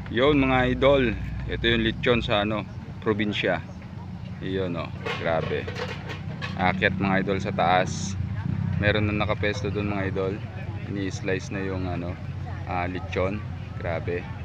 Yun mga idol, ito yung lechon sa ano, probinsya. Iyon oh, grabe. Aakyat mga idol sa taas. Meron na nakapesto doon mga idol. Ini-slice na yung ano, lechon. Grabe.